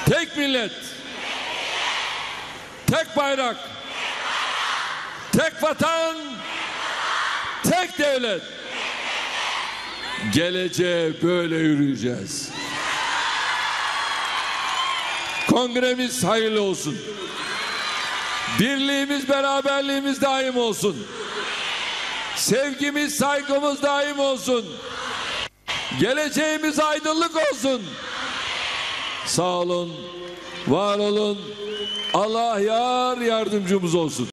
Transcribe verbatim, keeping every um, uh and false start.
Tek millet, tek bayrak, tek vatan, tek devlet. Geleceğe böyle yürüyeceğiz. Kongremiz hayırlı olsun. Birliğimiz, beraberliğimiz daim olsun. Sevgimiz, saygımız daim olsun. Geleceğimiz aydınlık olsun. Sağ olun, var olun. Allah yar yardımcımız olsun.